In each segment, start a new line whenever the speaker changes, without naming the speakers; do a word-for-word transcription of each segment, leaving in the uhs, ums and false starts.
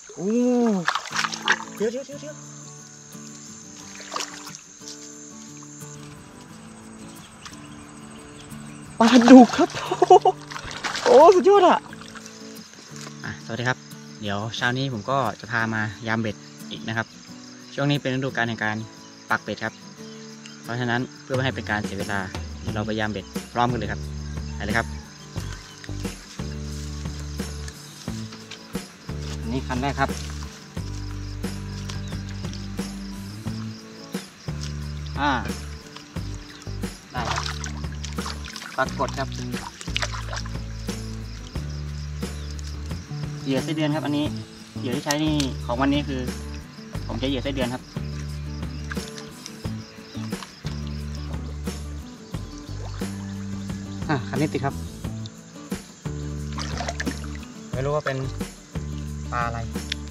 โอ้เดี๋ยวเดี๋ยวเดี๋ยวเดี๋ยวปลาดุกครับโอ้สุดยอดอ่ะสวัสดีครับเดี๋ยวเช้านี้ผมก็จะพามายามเบ็ดอีกนะครับช่วงนี้เป็นฤดูกาลแห่งการปักเบ็ดครับเพราะฉะนั้นเพื่อไม่ให้เป็นการเสียเวลาเราไปยามเบ็ดพร้อมกันเลยครับไปเลยครับอันนี้คันแรกครับอ่าได้ครับปรากฏครับเหยื่อไส้เดือนครับอันนี้เหยื่อที่ใช้นี่ของวันนี้คือผมใช้เหยื่อไส้เดือนครับอ่ะคันนี้ติดครับไม่รู้ว่าเป็นปลาอะไร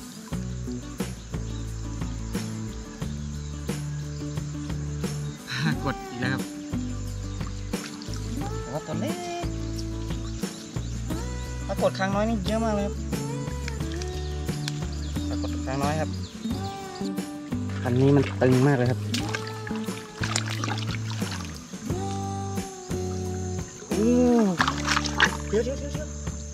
กดอีกแล้วครับแต่ว่าตัวเล็กปรากฏครั้งน้อยนี่เยอะมากเลยครับปรากฏครั้งน้อยครับคันนี้มันตึงมากเลยครับโอ้เดี๋ยวเดี๋ยวเดี๋ยวเดี๋ยว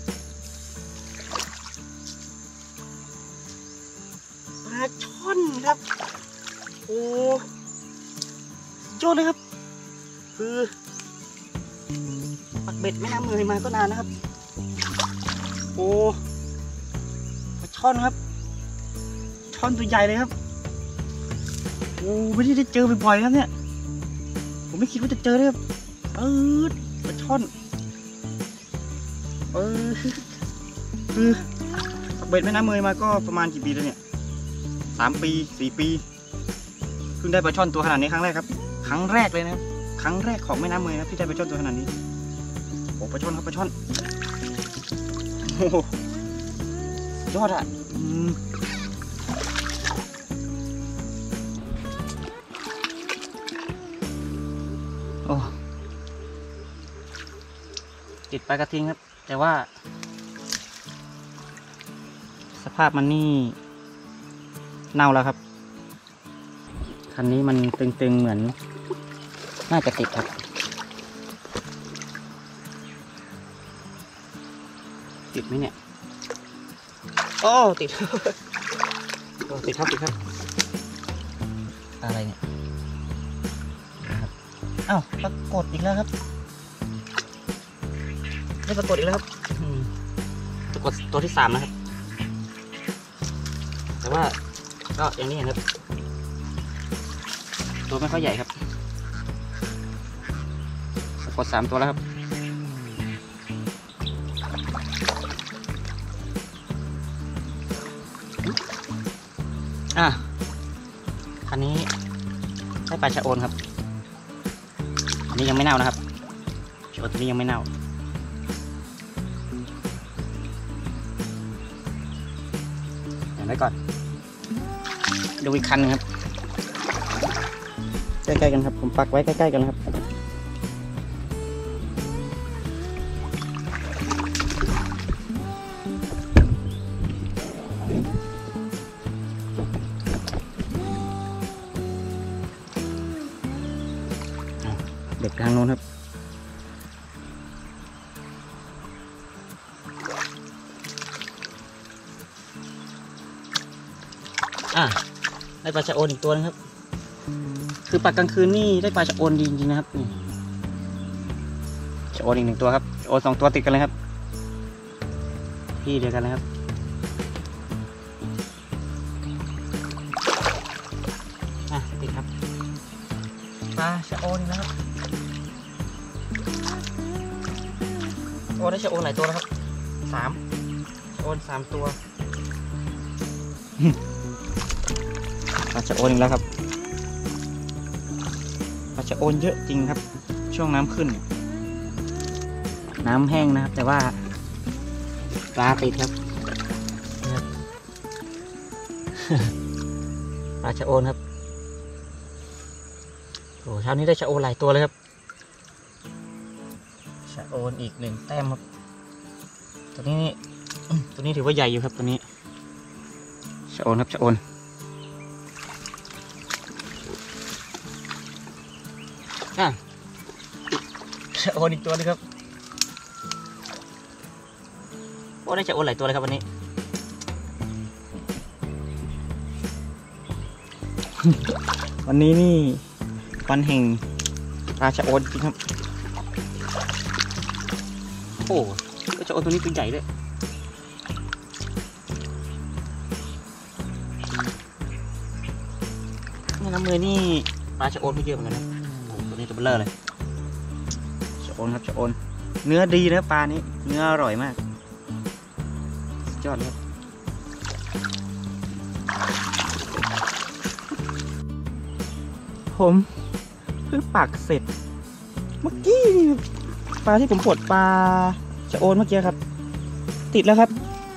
ปลาช่อนครับโอ้ยอดเลยครับคือปักเบ็ดแม่น้ำเมยมาก็นานนะครับโอ้ปลาช่อนครับช่อนตัวใหญ่เลยครับโอ้ไม่ได้เจอบ่อยๆครับเนี่ยผมไม่คิดว่าจะเจอเลยครับเออปลาช่อนเออคือปักเบ็ดแม่น้ำเมยมาก็ประมาณกี่ปีแล้วเนี่ยสามปีสี่ปีเพิ่งได้ปลาช่อนตัวขนาดนี้ครั้งแรกครับครั้งแรกเลยนะครับครั้งแรกของแม่น้ำเมยนะที่ได้ปลาช่อนตัวขนาดนี้โอ้ปลาช่อนครับปลาช่อนโอ้ยอดอ่ะโอ้ติดปลากระทิงครับแต่ว่าสภาพมันนี่เน่าแล้วครับคันนี้มันตึงๆเหมือนน่าจะติดครับติดไหมเนี่ยโอ้ติดโอ้ติดครับติดครับอะไรเนี่ยอ้าวปรากฏอีกแล้วครับไม่ปรากฏอีกแล้วครับปรากฏตัวที่สามนะครับแต่ว่าก็อย่างนี้ครับตัวไม่ค่อยใหญ่ครับปรากฏสามตัวแล้วครับอ่ะคันนี้ได้ปลาชะโอนครับอันนี้ยังไม่เน่านะครับชะโอนตัวนี้ยังไม่เน่าเดี๋ยวไว้ก่อนดูอีกคันนึงครับใกล้ๆกันครับผมปักไว้ใกล้ๆกันครับเด็กทางโน้นครับอ่ะได้ปลาชะโอนอีกตัวนึงครับคือปักกลางคืนนี่ได้ปลาชะโอนดีจริงๆนะครับนี่ชะโอนอีกหนึ่งตัวครับชะโอนสองตัวติดกันเลยครับพี่เดียวกันเลยครับอ่ะติดครับปลาชะโอนนะครับโอ้ได้ชะโอนหลายตัวแล้วครับสามชะโอนสามตัวปลาชะโอนอีกแล้วครับปลาชะโอนเยอะจริงครับช่วงน้ำขึ้นน้ำแห้งนะครับแต่ว่าปลาติดครับปลาชะโอนครับโอ้เช้านี้ได้ชะโอนหลายตัวเลยครับชะโอนอีกหนึ่งแต้มครับตัวนี้ตัวนี้ถือว่าใหญ่อยู่ครับตัวนี้ชะโอนครับชะโอนอ่ะชะโอนอีกตัวนึงครับโอ้ได้ชะโอนหลายตัวเลยครับวันนี้ วันนี้นี่วันแห่งปลาชะโอนจริงครับโอ้ชะโอนตัวนี้ตัวใหญ่ด้วยนี่น้ำมือนี่ปลาชะโอนไม่เยอะเหมือนกันนะโอ้ตัวนี้ตัวเบลอเลยชะโอนครับชะโอนเนื้อดีนะปลานี้เนื้ออร่อยมากสุดยอดเลยครับผมเพิ่งปักเสร็จเมื่อกี้นี่ปลาที่ผมปลดปลาชะโอนเมื่อกี้ครับติดแล้วครับ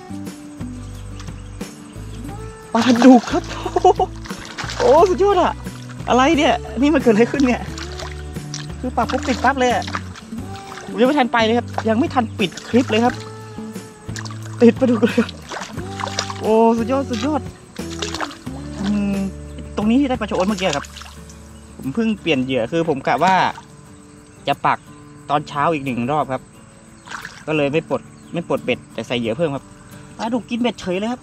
ปลาดุกครับโอ้สุดยอดอะอะไรเนี่ยนี่มันเกิดอะไรขึ้นเนี่ยคือปักปุ๊บติดปั๊บเลยอะผมยังไม่ทันไปเลยครับยังไม่ทันปิดคลิปเลยครับติดปลาดุกเลยครับโอ้สุดยอดสุดยอดอืมตรงนี้ที่ได้ปลาชะโอนเมื่อกี้ครับผมเพิ่งเปลี่ยนเหยื่อคือผมกะว่าจะปักตอนเช้าอีกหนึ่งรอบครับก็เลยไม่ปลดไม่ปลดเบ็ดแต่ใส่เหยื่อเพิ่มครับปลาดุกกินเบ็ดเฉยเลยครับ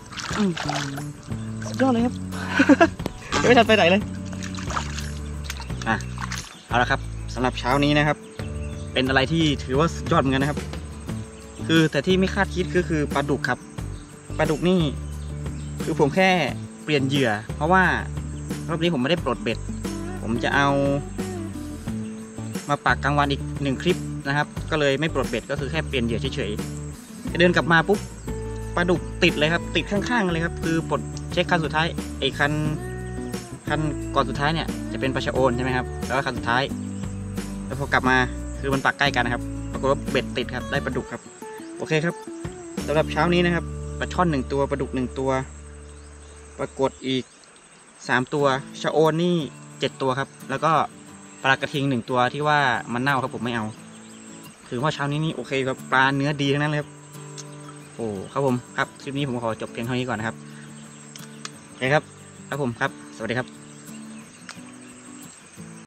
สุดยอดเลยครับ ยังไม่ทันไปไหนเลยอ่ะเอาละครับสำหรับเช้านี้นะครับเป็นอะไรที่ถือว่าสุดยอดเหมือนกันนะครับคือแต่ที่ไม่คาดคิดก็คือปลาดุกครับปลาดุกนี่คือผมแค่เปลี่ยนเหยื่อเพราะว่ารอบนี้ผมไม่ได้ปลดเบ็ดผมจะเอามาปักกลางวันอีกหนึ่งคลิปนะครับก็เลยไม่ปลดเบ็ดก็คือแค่เปลี่ยนเหยื่อเฉยๆเดินกลับมาปุ๊บปลาดุกติดเลยครับติดข้างๆเลยครับคือปลดเช็คคันสุดท้ายไอ้คันคันก่อนสุดท้ายเนี่ยจะเป็นปลาชะโอนใช่ไหมครับแล้วก็คันสุดท้ายแล้วพอกลับมาคือมันปักใกล้กันนะครับปรากฏว่าเบ็ดติดครับได้ปลาดุกครับโอเคครับสำหรับเช้านี้นะครับปลาช่อนหนึ่งตัวปลาดุกหนึ่งตัวปรากฏอีกสามตัวชะโอนนี่เจ็ดตัวครับแล้วก็ปลากระทิงหนึ่งตัวที่ว่ามันเน่าครับผมไม่เอาถือว่าเช้านี้นี่โอเคครับปลาเนื้อดีทั้งนั้นเลยครับโอ้ครับผมครับคลิปนี้ผมขอจบเพียงเท่านี้ก่อนนะครับโอเคครับครับผมครับสวัสดีครับ